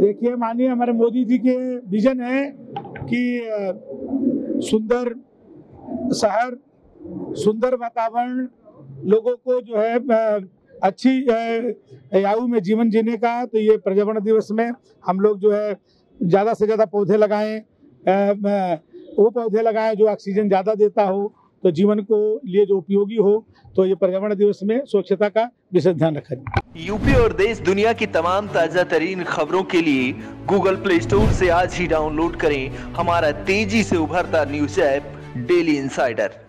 देखिए, माननीय हमारे मोदी जी के विजन है कि सुंदर शहर, सुंदर वातावरण, लोगों को जो है अच्छी आयु में जीवन जीने का। तो ये पर्यावरण दिवस में हम लोग जो है ज़्यादा से ज़्यादा पौधे लगाएं, वो पौधे लगाएं जो ऑक्सीजन ज़्यादा देता हो, तो जीवन को लिए जो उपयोगी हो। तो ये पर्यावरण दिवस में स्वच्छता का विशेष ध्यान रखा जाए। यूपी और देश दुनिया की तमाम ताजा तरीन खबरों के लिए गूगल प्ले स्टोर से आज ही डाउनलोड करें हमारा तेजी से उभरता न्यूज ऐप डेली इंसाइडर।